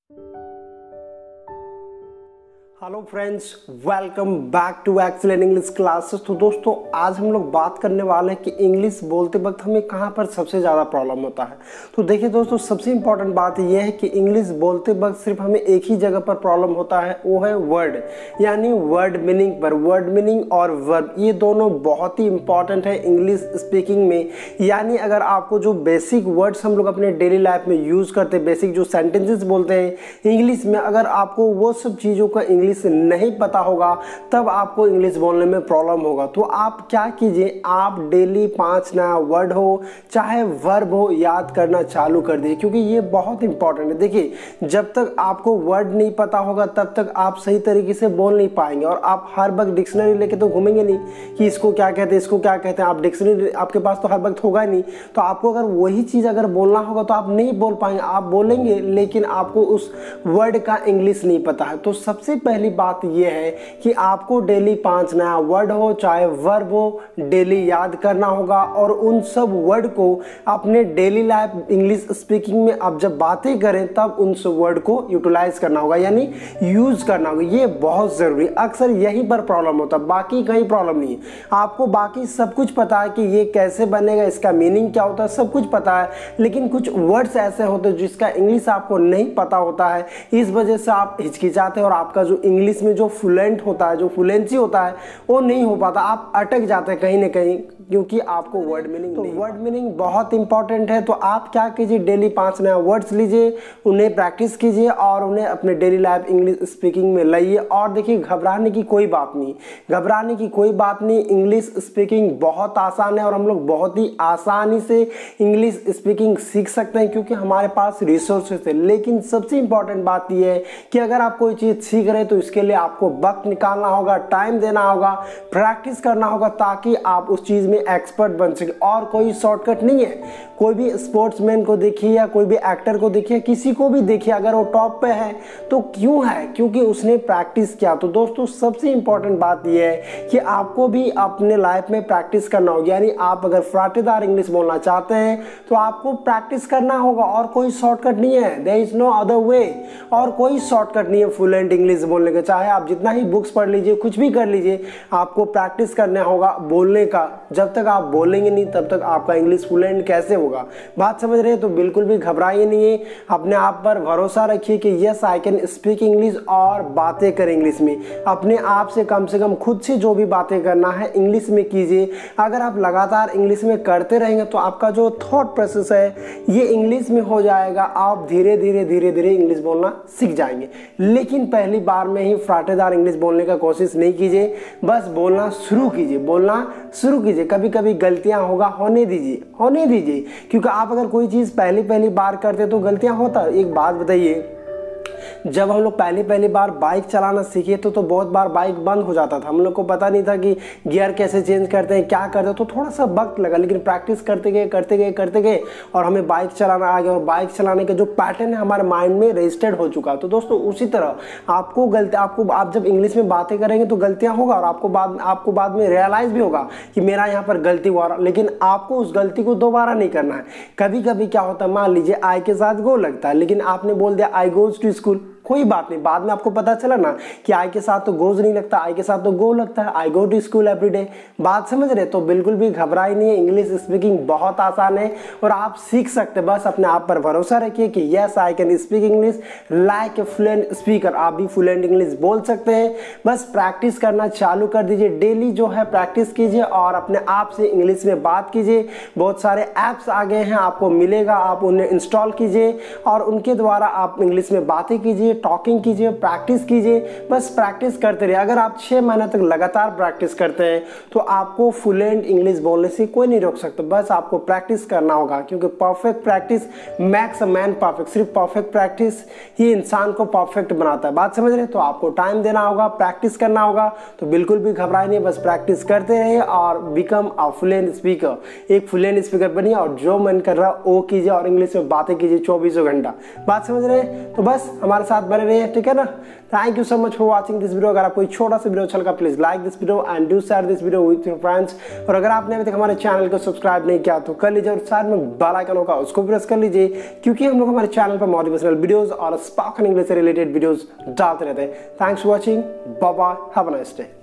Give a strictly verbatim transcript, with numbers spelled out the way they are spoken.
Hello friends, welcome back to excellent English classes. तो दोस्तों, आज हम लोग बात करने वाले हैं कि इंग्लिश बोलते वक्त हमें कहाँ पर सबसे ज़्यादा प्रॉब्लम होता है। तो देखिए दोस्तों, सबसे इम्पॉर्टेंट बात यह है कि इंग्लिश बोलते वक्त सिर्फ हमें एक ही जगह पर प्रॉब्लम होता है, वो है वर्ड, यानी वर्ड मीनिंग पर। वर्ड मीनिंग और वर्ब ये दोनों बहुत ही इंपॉर्टेंट है इंग्लिश स्पीकिंग में। यानी अगर आपको जो बेसिक वर्ड्स हम लोग अपने डेली लाइफ में यूज़ करते हैं, बेसिक जो सेंटेंसेस बोलते हैं इंग्लिश में, अगर आपको वो सब चीज़ों का इंग्लिश नहीं पता होगा तब आपको इंग्लिश बोलने में प्रॉब्लम होगा। तो आप क्या कीजिए, आप डेली पांच नया वर्ड हो चाहे वर्ब हो याद करना चालू कर दीजिए, क्योंकि ये बहुत इंपॉर्टेंट है। देखिए, जब तक आपको वर्ड नहीं पता होगा तब तक आप सही तरीके से बोल नहीं पाएंगे, और आप हर वक्त डिक्शनरी लेके तो घूमेंगे नहीं कि इसको क्या कहते हैं इसको क्या कहते हैं। आप डिक्शनरी आपके पास तो हर वक्त होगा नहीं, तो आपको अगर वही चीज़ अगर बोलना होगा तो आप नहीं बोल पाएंगे। आप बोलेंगे लेकिन आपको उस वर्ड का इंग्लिश नहीं पता है। तो सबसे पहले पहली बात यह है कि आपको डेली पांच नया वर्ड हो चाहे वर्ब हो डेली याद करना होगा, और उन सब वर्ड को अपने डेली लाइफ इंग्लिश स्पीकिंग में आप जब बातें करें तब उन सब वर्ड को यूटिलाइज करना होगा, यानी यूज करना होगा। ये बहुत जरूरी, अक्सर यहीं पर प्रॉब्लम होता है, बाकी कहीं प्रॉब्लम नहीं है। आपको बाकी सब कुछ पता है कि ये कैसे बनेगा, इसका मीनिंग क्या होता है, सब कुछ पता है, लेकिन कुछ वर्ड्स ऐसे होते हैं जिसका इंग्लिश आपको नहीं पता होता है। इस वजह से आप हिचकिचाते हैं और आपका जो इंग्लिश में जो फ्लुएंट होता है, जो फ्लुएंसी होता है, वो नहीं हो पाता। आप अटक जाते हैं कहीं ना कहीं, क्योंकि आपको वर्ड मीनिंग तो वर्ड मीनिंग बहुत इंपॉर्टेंट है। तो आप क्या कीजिए, डेली पांच नया वर्ड्स लीजिए, उन्हें प्रैक्टिस कीजिए और उन्हें अपने डेली लाइफ इंग्लिश स्पीकिंग में लाइए। और देखिए, घबराने की कोई बात नहीं, घबराने की कोई बात नहीं। इंग्लिश स्पीकिंग बहुत आसान है और हम लोग बहुत ही आसानी से इंग्लिश स्पीकिंग सीख सकते हैं, क्योंकि हमारे पास रिसोर्सेस है। लेकिन सबसे इंपॉर्टेंट बात यह है कि अगर आप कोई चीज़ सीख रहे हैं तो इसके लिए आपको वक्त निकालना होगा, टाइम देना होगा, प्रैक्टिस करना होगा, ताकि आप उस चीज़ में एक्सपर्ट बन सके। और कोई शॉर्टकट नहीं है। कोई भी स्पोर्ट्समैन को देखिए या कोई भी एक्टर को देखिए, किसी को भी देखिए, अगर वो टॉप पे है तो क्यों है? क्योंकि उसने प्रैक्टिस किया। तो दोस्तों, सबसे इंपॉर्टेंट बात यह है कि आपको भी अपने लाइफ में प्रैक्टिस करना होगा। यानी आप अगर फराटेदार इंग्लिश बोलना चाहते हैं तो आपको प्रैक्टिस करना होगा, और कोई शॉर्टकट नहीं है। There is no other way, और कोई शॉर्टकट नहीं है फ्लुएंट इंग्लिश बोलने का। चाहे आप जितना ही बुक्स पढ़ लीजिए, कुछ भी कर लीजिए, आपको प्रैक्टिस करना होगा बोलने का। जब तक आप बोलेंगे नहीं तब तक आपका इंग्लिश फ्लुएंट कैसे होगा? बात समझ रहे हैं? तो बिल्कुल भी घबराइए नहीं, अपने आप पर भरोसा रखिए कि yes I can speak English, और बातें करें इंग्लिश में। अपने आप से कम से कम खुद से जो भी बातें करना है इंग्लिश में कीजिए। अगर आप लगातार इंग्लिश में करते रहेंगे तो आपका जो थॉट प्रोसेस है ये इंग्लिश में हो जाएगा। आप धीरे धीरे धीरे धीरे इंग्लिश बोलना सीख जाएंगे। लेकिन पहली बार में ही फराटेदार इंग्लिश बोलने का कोशिश नहीं कीजिए, बस बोलना शुरू कीजिए, बोलना शुरू कीजिए। कभी कभी गलतियां होगा, होने दीजिए, होने दीजिए, क्योंकि आप अगर कोई चीज़ पहली पहली बार करते तो गलतियां होता। एक बात बताइए, जब हम लोग पहली पहली बार बाइक चलाना सीखे तो तो बहुत बार बाइक बंद हो जाता था। हम लोग को पता नहीं था कि गियर कैसे चेंज करते हैं, क्या करते हैं, तो थोड़ा सा वक्त लगा। लेकिन प्रैक्टिस करते गए करते गए करते गए और हमें बाइक चलाना आ गया, और बाइक चलाने का जो पैटर्न है हमारे माइंड में रजिस्टर्ड हो चुका। तो दोस्तों, उसी तरह आपको गलती आपको आप जब इंग्लिश में बातें करेंगे तो गलतियाँ होगा, और आपको बाद आपको बाद में रियलाइज भी होगा कि मेरा यहाँ पर गलती हुआ। लेकिन आपको उस गलती को दोबारा नहीं करना है। कभी कभी क्या होता है, मान लीजिए आई के साथ गो लगता है, लेकिन आपने बोल दिया आई गोज टू स्कूल, कोई बात नहीं, बाद में आपको पता चला ना कि आई के साथ तो गोज नहीं लगता, आई के साथ तो गो लगता है, I go to school every day. बात समझ रहे? तो बिल्कुल भी घबराई नहीं है, इंग्लिश स्पीकिंग बहुत आसान है और आप सीख सकते हैं। बस अपने आप पर भरोसा रखिए कि yes I can speak English like a fluent speaker. आप भी फ्लुएंट इंग्लिश बोल सकते हैं। बस प्रैक्टिस करना चालू कर दीजिए, डेली जो है प्रैक्टिस कीजिए और अपने आप से इंग्लिश में बात कीजिए। बहुत सारे ऐप्स आ गए हैं, आपको मिलेगा, आप उन्हें इंस्टॉल कीजिए और उनके द्वारा आप इंग्लिश में बातें कीजिए, टॉकिंग कीजिए, प्रैक्टिस कीजिए। बस प्रैक्टिस करते रहिए। अगर आप छह महीने तक लगातार प्रैक्टिस करते हैं तो आपको फ्लुएंट इंग्लिश बोलने से कोई नहीं रोक सकता। बस आपको प्रैक्टिस करना होगा, क्योंकि perfect practice makes a man perfect. सिर्फ परफेक्ट प्रैक्टिस ही इंसान को परफेक्ट बनाता है। बात समझ रहे? तो आपको टाइम देना होगा, प्रैक्टिस करना होगा। तो बिल्कुल भी घबराए नहीं, बस प्रैक्टिस करते रहिए और बिकम अ फ्लुएंट स्पीकर। एक फ्लुएंट स्पीकर बनिए और जो मन कर रहा है वो कीजिए और इंग्लिश में बातें कीजिए चौबीसों घंटा। बात समझ रहे हैं? तो बस हमारे साथ साथ बने रहिए, ठीक है ना। Thank you so much for watching this video. अगर आपको छोटा सा वीडियो अच्छा लगा please like this video and do share this video with your friends. और अगर आपने अभी तक हमारे चैनल को सब्सक्राइब नहीं किया तो कर लीजिए और साइड में बेल आइकन होगा उसको प्रेस कर लीजिए, क्योंकि हम लोग हमारे चैनल पर मोटिवेशनल वीडियोस और स्पोकन इंग्लिश से रिलेटेड वीडियोस डालते रहते हैं। Thanks for watching, bye bye, have a nice day.